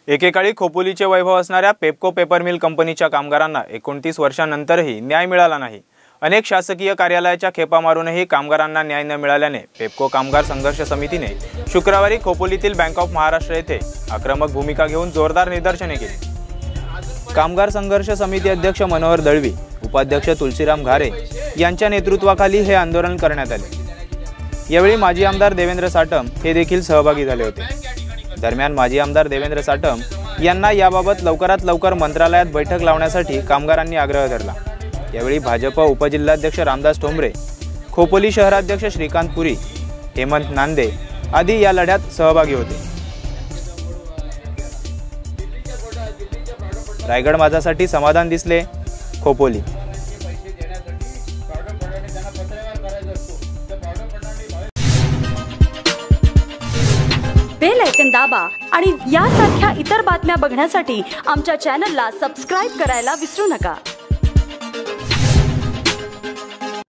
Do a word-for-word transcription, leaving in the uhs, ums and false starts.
एकेकाळी खोपोलीचे वैभव असणाऱ्या PEPCO paper mill कंपनीच्या कामगारांना एकोणतीस वर्षांनंतरही न्याय मिळाला नाही। अनेक शासकीय कार्यालयाच्या खेपा मारूनही कामगारांना न्याय न मिळाल्याने पेप्को कामगार संघर्ष समितीने शुक्रवारी खोपोलीतील बँक ऑफ महाराष्ट्र येथे आक्रमक भूमिका घेऊन जोरदार निदर्शने केली। कामगार संघर्ष समिती अध्यक्ष मनोहर दळवी, उपाध्यक्ष तुलसीराम घारे यांच्या नेतृत्वाखाली हे आंदोलन करण्यात आले। यावेळी माजी आमदार देवेंद्र साटम हे देखील सहभागी झाले होते। दरम्यान माजी आमदार देवेंद्र साटम यांना याबाबत लवकरात लवकर मंत्रालयात बैठक लावण्यासाठी कामगारांनी आग्रह धरला। यावेळी भाजप उपजिल्हाध्यक्ष रामदास ठोंबरे, खोपोली शहराध्यक्ष श्रीकांत पुरी, हेमंत नांदे आदी या लढ्यात सहभागी होते। रायगड माझासाठी समाधान दिसले, खोपोली। बेल आयकॉन दाबा आणि यासारख्या इतर बातम्या बघण्यासाठी आमच्या चॅनलला सबस्क्राइब करायला विसरू नका।